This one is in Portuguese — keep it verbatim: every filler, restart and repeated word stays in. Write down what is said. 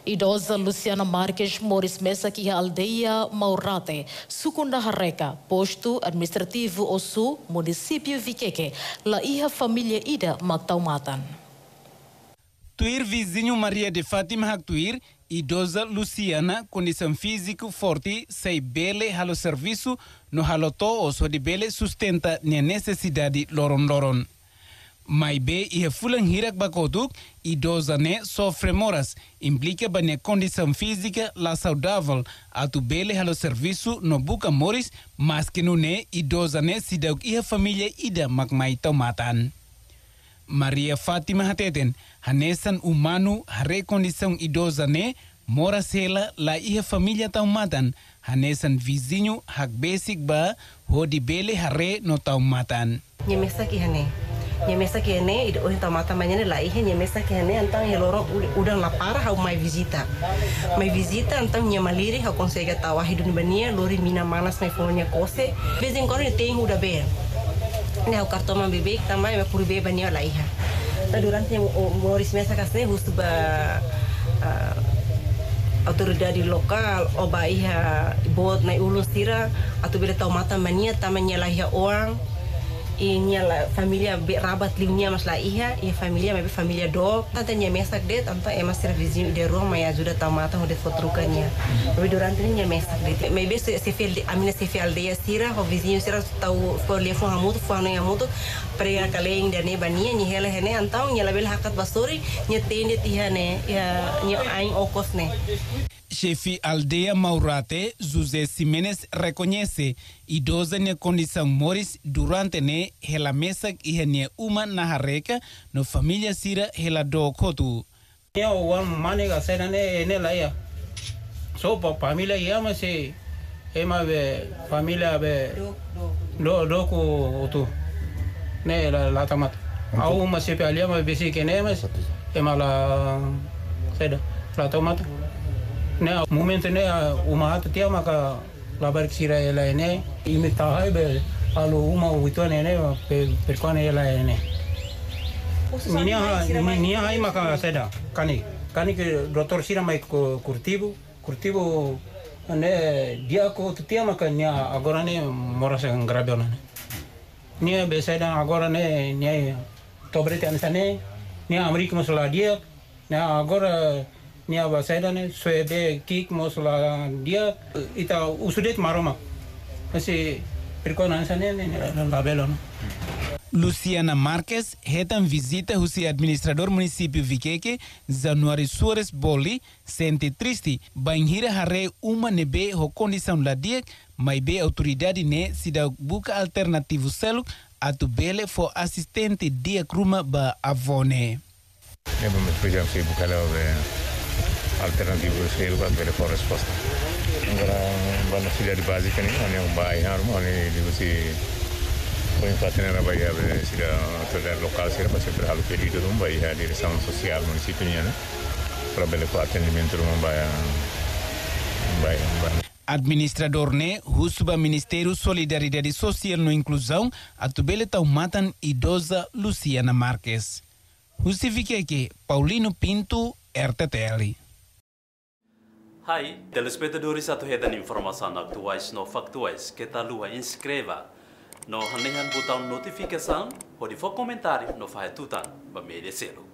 Idosa Luciana Marques Moris Mesa que a aldeia Maurate, Sukunda Hareka, posto administrativo Osu, município Viqueque, la iha família Ida Mactaumatan. Tuir vizinho Maria de Fátima Tuir, idosa Luciana, condição física forte, sei bele halo serviço, no haloto oso de bele sustenta ne necessidade loron loron. Mai be ia fulan hirak bakotuk, idosa ne sofre moras, implica ba ne condição física la saudável, atu bele halo serviço no buka moris, mas que no ne idosa ne sidauk ia família ida makmai taumatan. Maria Fátima Hateten, hanesan humano, hare condição idosa ne, mora sela la ia família taumatan, hanesan vizinho hak basic ba, hodi bele hare no taumatan. Nyemesa ki hane. Nyemesa que né e hoje tá mata amanhã lá e nyemesa que né então ele loro udah lapar hau mai visita mai visita então nya maliri hau consegue tá o hidu bania lori mina manas mai fonya kose vezin quando tem udah be né o cartão bebê também vai por bebê bania lá iha tá durante o moris mesa kasne justo ba autoridade lokal oba iha bot nai ulun sira atau bila tau mata mania tamanya lah iha orang Inya la família rabat liunya mas la iha e família mas família do tanta nya mesak det anta e mas vizinho de Roma e ajuda tamata onde fotrukannya tapi durante nya mesak det maybe se se fil amina se fil aldeia sira o vizinho sira tau for le fo hamuto fo no hamuto pre kaleng dane bania nya hele hene antau nya label hakat basuri nya tende tihane ya nya ain okosne. Chefe aldeia Maurate, José Ximenes, reconhece idosa na condição moris durante ne hela mesa e ne uma na hareka no família sira hela do kotu. Ya wan manega sena ne ne la ya. So pa família ya mas se ema be família be do do ko tu. Ne la la tamat. Au mas se pe mas besi que ne mas ema la seda la tamat. Ne momento ne uma hatu tia maka labar sira ela ne imita hai be alo uma uito ne ne per kone ela ne ni ha ni hai maka seda kani kani ke doktor sira mai curtivo curtivo ne dia ko tia maka ni agora ne morasa grabiona ne ni be seda agora ne ni tobrete ansane ni amerika masala dia ne agora Nia bahasa ne suede kik mosla dia ita usudet maroma masih perkonan sana ne labelo. Luciana Marques hetan visita husi administrador município Viqueque Januari Suarez Boli sente triste banhira hare uma nebe ho condição la diek mai be autoridade ne sida buka alternativo selu atu bele fo assistente dia kruma ba avone. Ne vamos pegar se buka la alternativo sel para ver a resposta. Agora vamos fazer de básica nih, ane um bairro normal, ane digo se o empate na Bahia, se da autoridade local se para sempre halo pedido um bairro de direção social município né, para ver o atendimento um bairro, um bairro. Administrador ne Husuba Ministério Solidariedade Social no Inclusão, atubele taumatan idosa Luciana Marques. Justifique que Paulino Pinto, R T T L. Hai, telespectadores atau hedan informasi aktuais no faktuais, kita luar inscreva no hanehan botão notificação, pode for comentário no faz tutan, ba media selo.